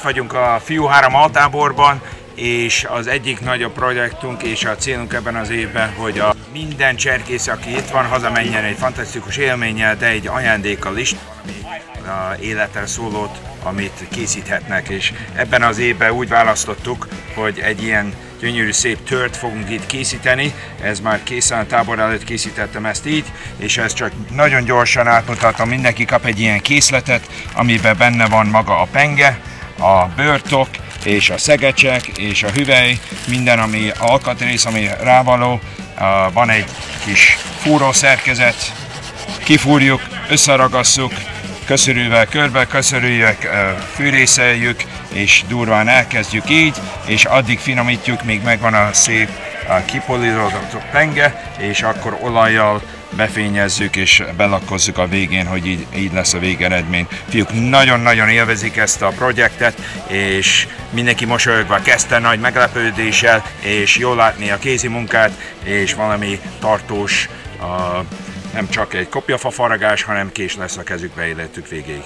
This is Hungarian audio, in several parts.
vagyunk a Fiú 3 altáborban, és az egyik nagyobb projektunk és a célunk ebben az évben, hogy minden cserkész, aki itt van, hazamenjen egy fantasztikus élménnyel, de egy ajándékkal is, életre szólót, amit készíthetnek. És ebben az évben úgy választottuk, hogy egy ilyen gyönyörű szép tört fogunk itt készíteni. Ez már készen, a tábor előtt készítettem ezt így, és ezt csak nagyon gyorsan átmutatom. Mindenki kap egy ilyen készletet, amiben benne van maga a penge, a bőrtok, és a szegecsek, és a hüvely, minden, ami alkatrész, ami rávaló. Van egy kis fúrószerkezet, kifúrjuk, összeragasszuk, köszörűvel körbe köszörüljük, fűrészeljük, és durván elkezdjük így, és addig finomítjuk, míg megvan a szép kipolírozott penge, és akkor olajjal befényezzük és belakkozzuk a végén, hogy így lesz a végeredmény. Fiúk nagyon-nagyon élvezik ezt a projektet, és mindenki mosolyogva kezdte nagy meglepődéssel, és jól látni a kézi munkát, és valami tartós, nem csak egy kopjafa faragás, hanem kés lesz a kezükbe életük végéig.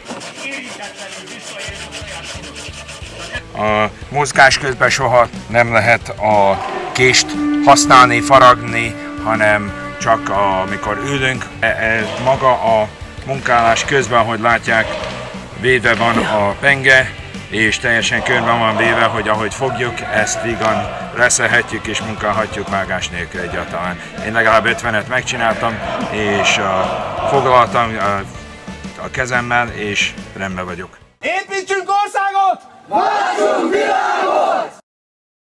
A mozgás közben soha nem lehet a kést használni, faragni, hanem csak amikor ülünk. Maga a munkálás közben, ahogy látják, védve van a penge, és teljesen körben van véve, hogy ahogy fogjuk, ezt vígan reszelhetjük és munkálhatjuk vágás nélkül egyáltalán. Én legalább 50-et megcsináltam, és foglaltam a kezemmel, és rendben vagyok. Építsünk országot! Váltsunk világot!